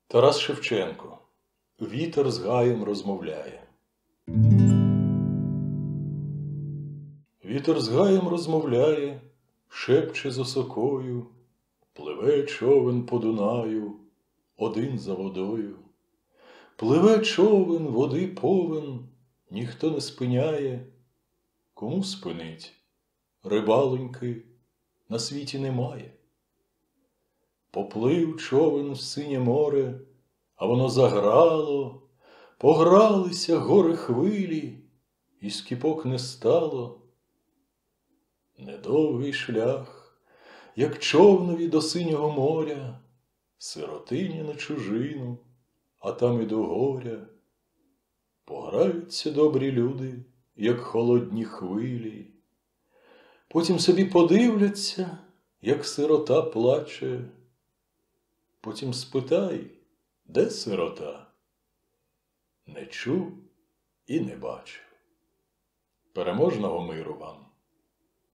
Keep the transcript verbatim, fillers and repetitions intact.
Тарас Шевченко. Вітер з гаєм розмовляє. Вітер з гаєм розмовляє, шепче з осокою, пливе човен по Дунаю, один за водою. Пливе човен, води повен, ніхто не спиняє. Кому спинить? Рибалоньки на світі немає. Поплив човен в синє море, а воно заграло, погралися гори хвилі, і скіпок не стало. Недовгий шлях, як човнові до синього моря, сиротині на чужину, а там і до горя. Пограються добрі люди, як холодні хвилі. Потім собі подивляться, як сирота плаче. Потім спитай, де сирота? Не чув і не бачив. Переможного миру вам!